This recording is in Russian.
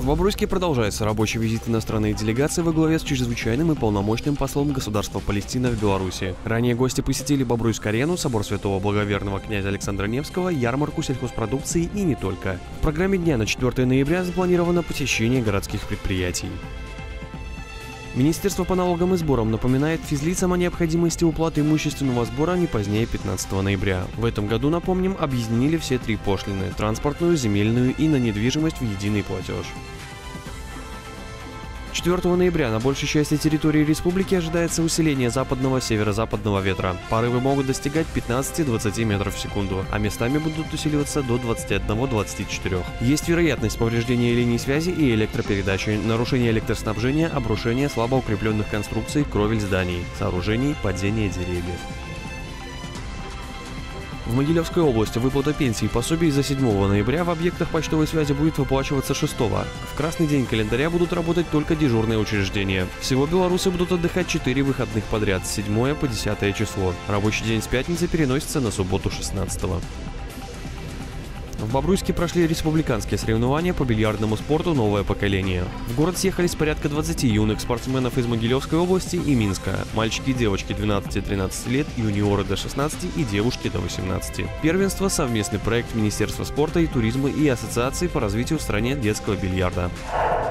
В Бобруйске продолжается рабочий визит иностранных делегаций во главе с чрезвычайным и полномочным послом государства Палестина в Беларуси. Ранее гости посетили Бобруйск-арену, собор святого благоверного князя Александра Невского, ярмарку сельхозпродукции и не только. В программе дня на 4 ноября запланировано посещение городских предприятий. Министерство по налогам и сборам напоминает физлицам о необходимости уплаты имущественного сбора не позднее 15 ноября. В этом году, напомним, объединили все три пошлины – транспортную, земельную и на недвижимость в единый платеж. 4 ноября на большей части территории республики ожидается усиление западного северо-западного ветра. Порывы могут достигать 15-20 метров в секунду, а местами будут усиливаться до 21-24. Есть вероятность повреждения линий связи и электропередачи, нарушения электроснабжения, обрушения слабо укрепленных конструкций, кровель зданий, сооружений, падения деревьев. В Могилевской области выплата пенсий и пособий за 7 ноября в объектах почтовой связи будет выплачиваться 6. В красный день календаря будут работать только дежурные учреждения. Всего белорусы будут отдыхать 4 выходных подряд с 7 по 10 число. Рабочий день с пятницы переносится на субботу 16. В Бобруйске прошли республиканские соревнования по бильярдному спорту «Новое поколение». В город съехались порядка 20 юных спортсменов из Могилевской области и Минска. Мальчики и девочки 12-13 лет, юниоры до 16 и девушки до 18. Первенство – совместный проект Министерства спорта и туризма и Ассоциации по развитию в стране детского бильярда.